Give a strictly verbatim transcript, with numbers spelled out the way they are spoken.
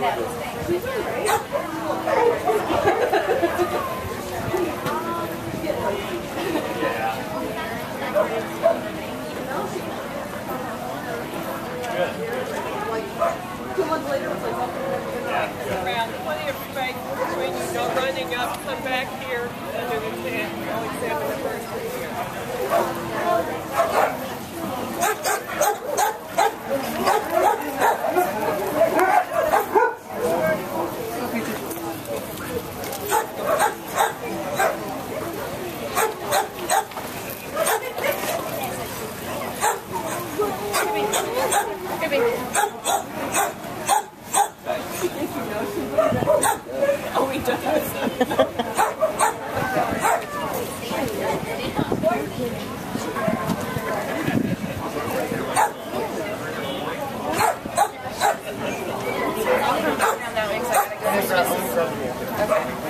Two months later, it was like, around plenty of space between you, no running up, come back here, and do the tent. You always have the first year. Oh, he does. Okay.